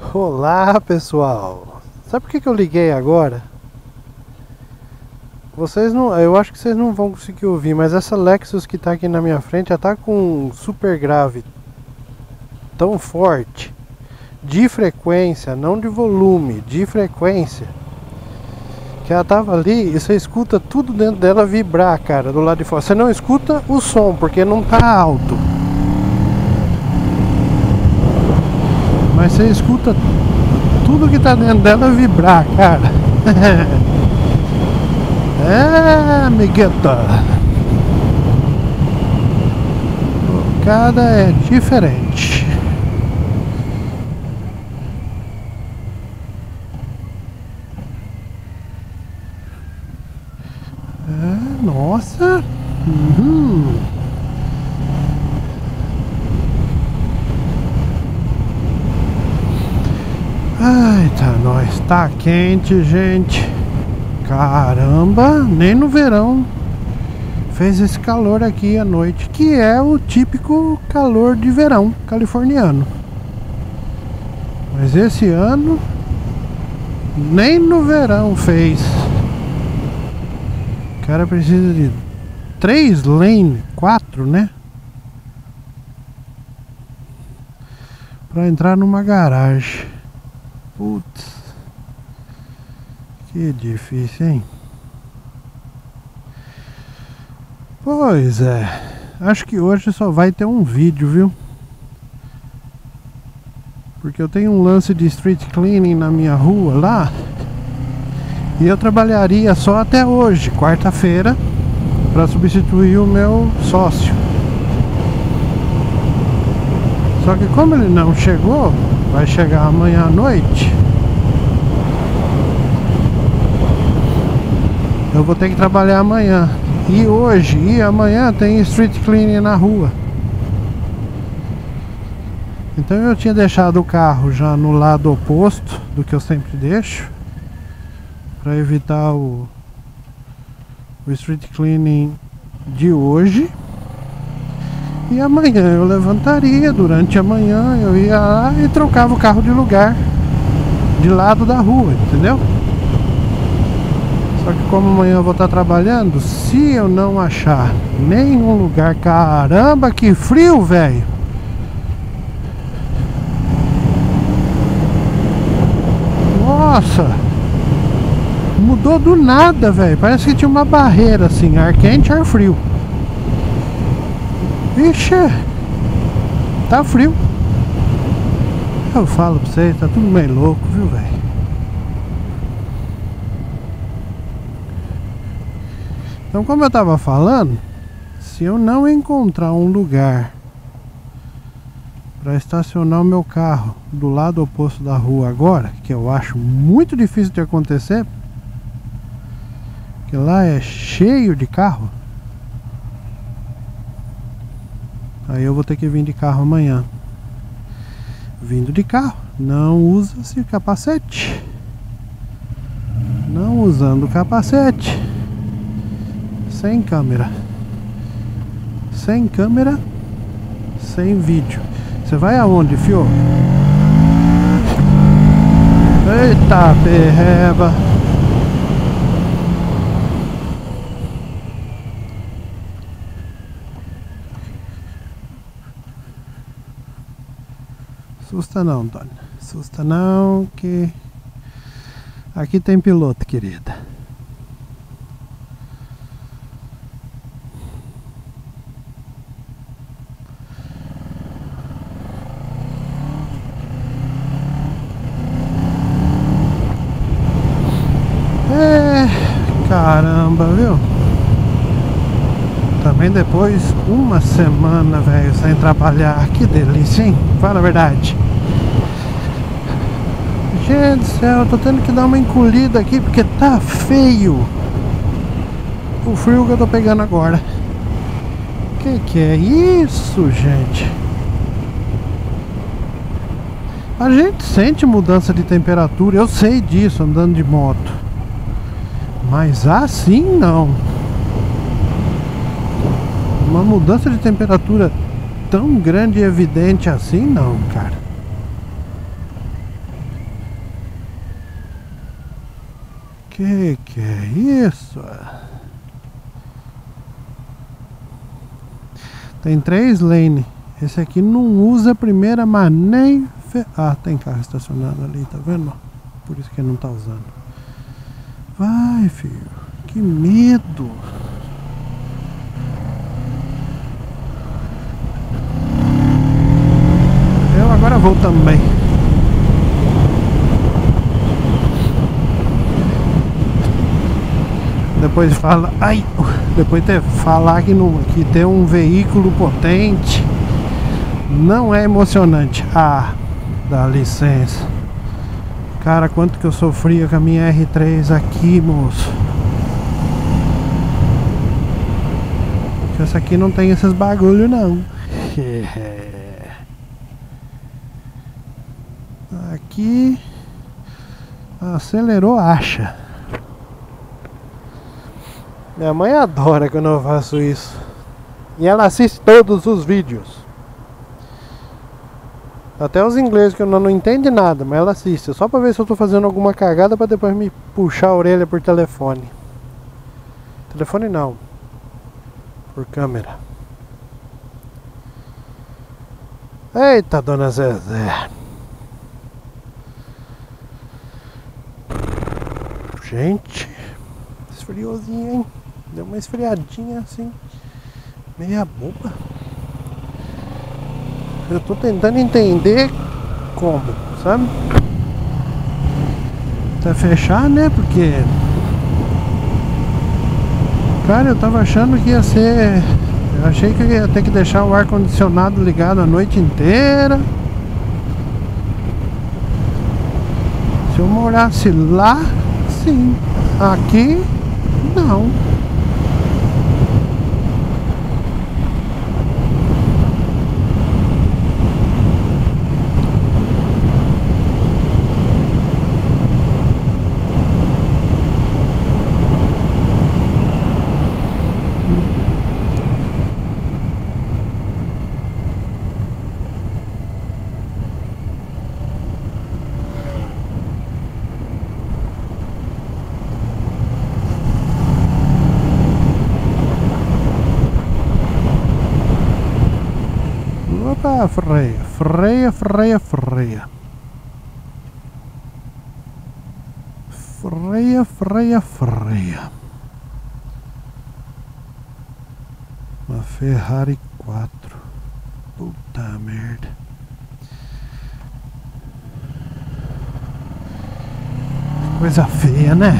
Olá pessoal, sabe por que eu liguei agora? Vocês não, eu acho que vocês não vão conseguir ouvir, mas essa Lexus que tá aqui na minha frente já tá com um super grave tão forte, de frequência, não de volume, de frequência, que ela tava ali e você escuta tudo dentro dela vibrar, cara, do lado de fora. Você não escuta o som porque não tá alto, mas você escuta tudo que tá dentro dela vibrar, cara. É, amigueta. Cada é diferente. É, nossa. Uhum. Ai, tá, nós tá quente, gente. Caramba, nem no verão fez esse calor aqui à noite, que é o típico calor de verão californiano. Mas esse ano nem no verão fez. O cara precisa de 3 lane, 4, né? Pra entrar numa garagem. Putz. Que difícil, hein? Pois é. Acho que hoje só vai ter um vídeo, viu? Porque eu tenho um lance de street cleaning na minha rua lá. E eu trabalharia só até hoje, quarta-feira, para substituir o meu sócio. Só que como ele não chegou, vai chegar amanhã à noite. Eu vou ter que trabalhar amanhã. E hoje e amanhã tem street cleaning na rua. Então eu tinha deixado o carro já no lado oposto do que eu sempre deixo, para evitar o street cleaning de hoje. E amanhã eu levantaria, durante a manhã eu ia lá e trocava o carro de lugar, de lado da rua, entendeu? Só que como amanhã eu vou estar trabalhando, se eu não achar nenhum lugar... Caramba, que frio, velho! Nossa! Mudou do nada, velho. Parece que tinha uma barreira assim, ar quente, ar frio. Ixi! Tá frio. Eu falo pra vocês, tá tudo meio louco, viu, velho? Então, como eu tava falando, se eu não encontrar um lugar para estacionar o meu carro do lado oposto da rua agora, que eu acho muito difícil de acontecer, porque lá é cheio de carro, aí eu vou ter que vir de carro amanhã. Vindo de carro, não usa-se capacete. Não usando capacete, sem câmera, sem vídeo. Você vai aonde, fio? Eita perreba! Assusta não, Antônio. Assusta não, que aqui tem piloto, querida. Caramba, viu? Também depois, uma semana, velho, sem trabalhar. Que delícia, hein? Fala a verdade. Gente do céu, eu tô tendo que dar uma encolhida aqui porque tá feio o frio que eu tô pegando agora. Que é isso, gente? A gente sente mudança de temperatura, eu sei disso andando de moto. Mas assim não. Uma mudança de temperatura tão grande e evidente assim não, cara. Que é isso? Tem 3 lane. Esse aqui não usa a primeira, mas nem... Ah, tem carro estacionado ali, tá vendo? Por isso que ele não tá usando. Vai, filho. Que medo. Eu agora vou também. Depois fala... Ai! Depois de falar que ter um veículo potente não é emocionante. Ah, dá licença. Cara, quanto que eu sofria com a minha R3 aqui, moço. Essa aqui não tem esses bagulho não. Aqui acelerou, acha. Minha mãe adora quando eu faço isso. E ela assiste todos os vídeos. Até os ingleses que eu não entende nada, mas ela assiste. Só pra ver se eu tô fazendo alguma cagada pra depois me puxar a orelha por telefone. Telefone não. Por câmera. Eita, dona Zezé. Gente. Esfriozinho, hein? Deu uma esfriadinha assim. Meia boba. Eu tô tentando entender como, sabe? Até fechar, né? Porque... Cara, eu tava achando que ia ser... Eu achei que eu ia ter que deixar o ar-condicionado ligado a noite inteira. Se eu morasse lá, sim. Aqui, não. Opa, freia, freia, freia, freia. Freia, freia, freia. Uma Ferrari 4. Puta merda. Coisa feia, né?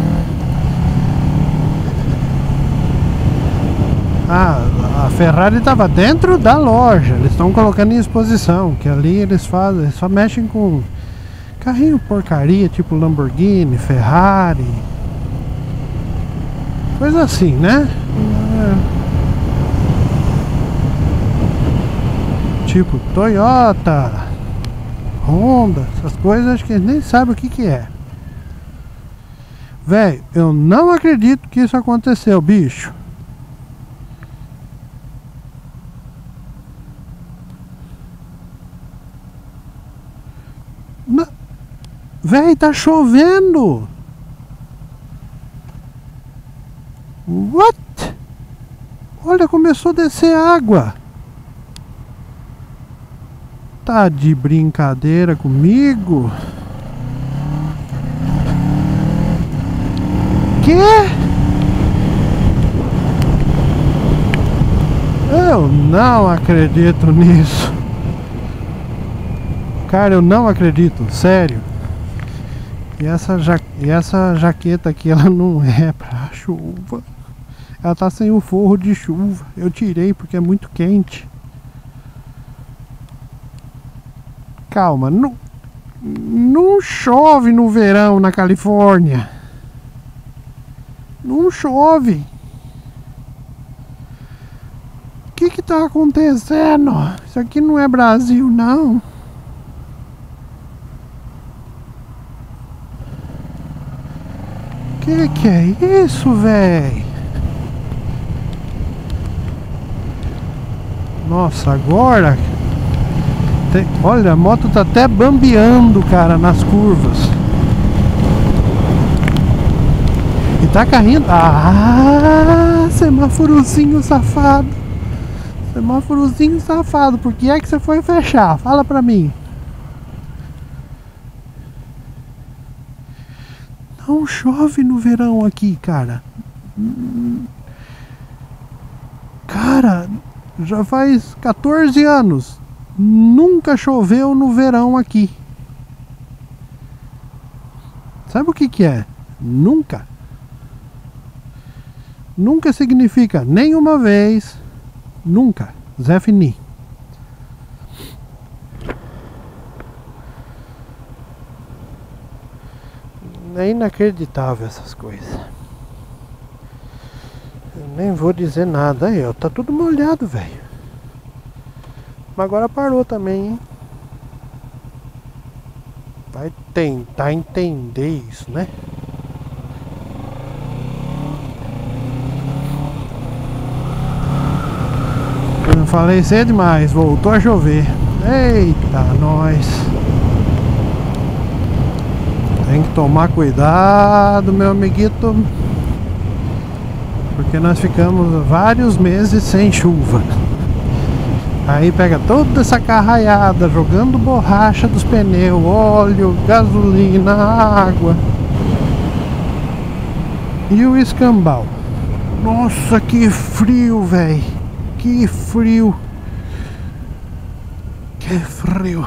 Ah, a Ferrari estava dentro da loja. Eles estão colocando em exposição. Que ali eles fazem, eles só mexem com carrinho porcaria, tipo Lamborghini, Ferrari, coisa assim, né? Tipo Toyota, Honda, essas coisas acho que eles nem sabem o que é. Véi, eu não acredito que isso aconteceu, bicho. Véi, tá chovendo. What? Olha, começou a descer água. Tá de brincadeira comigo? Quê? Eu não acredito nisso. Cara, eu não acredito, sério. E essa jaqueta aqui, ela não é pra chuva. Ela tá sem o forro de chuva. Eu tirei porque é muito quente. Calma, não chove no verão na Califórnia. Não chove. O que tá acontecendo? Isso aqui não é Brasil, não. Que é isso, véi? Nossa, agora... Olha, a moto tá até bambeando, cara, nas curvas. tá caindo. Ah, semáforozinho safado. Semáforozinho safado. Por que é que você foi fechar? Fala pra mim. Não chove no verão aqui, cara. Cara, já faz 14 anos. Nunca choveu no verão aqui. Sabe o que que é? Nunca. Nunca significa nenhuma vez. Nunca. Zé Fini. É inacreditável essas coisas. Eu nem vou dizer nada aí, ó. Tá tudo molhado, velho. Mas agora parou também, hein? Vai tentar entender isso, né? Eu falei cedo demais, voltou a chover. Eita, nós. Tem que tomar cuidado, meu amiguito. Porque nós ficamos vários meses sem chuva. Aí pega toda essa carraiada, jogando borracha dos pneus, óleo, gasolina, água. E o escambau. Nossa, que frio, velho. Que frio. Que frio.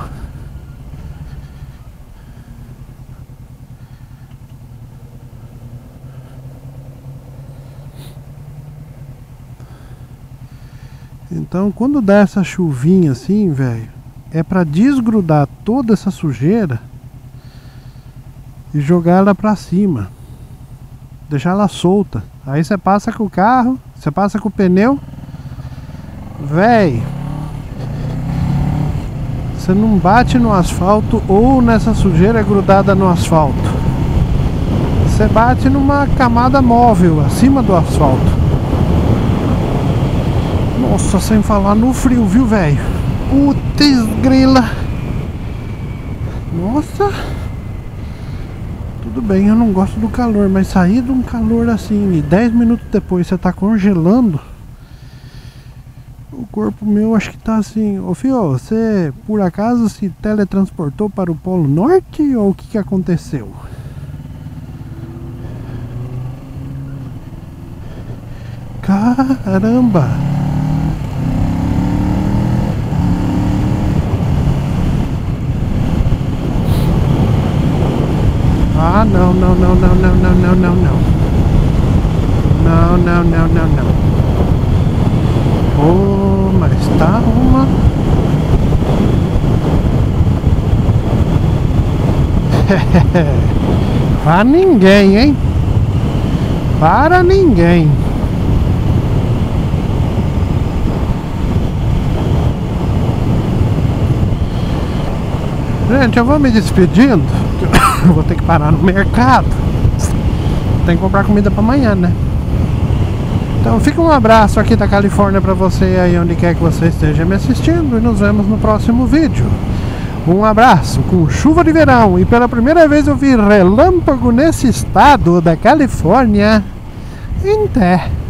Então, quando dá essa chuvinha assim, velho, é pra desgrudar toda essa sujeira e jogar ela pra cima. Deixar ela solta. Aí você passa com o carro, você passa com o pneu. Véi, você não bate no asfalto ou nessa sujeira grudada no asfalto. Você bate numa camada móvel acima do asfalto. Nossa, sem falar no frio, viu, velho? Putz grila. Nossa. Tudo bem, eu não gosto do calor, mas sair de um calor assim e 10 minutos depois você tá congelando. O corpo meu acho que tá assim. Ô filho, você por acaso se teletransportou para o Polo Norte ou o que aconteceu? Caramba! Ah, não, não, não, não, não, não, não, não, não. Não, não, não, não, não. Oh, mas tá uma... Para ninguém, hein? Para ninguém. Gente, eu vou me despedindo. Eu vou ter que parar no mercado. Tem que comprar comida pra amanhã, né? Então fica um abraço aqui da Califórnia pra você aí onde quer que você esteja me assistindo. E nos vemos no próximo vídeo. Um abraço com chuva de verão. E pela primeira vez eu vi relâmpago nesse estado da Califórnia. Em té.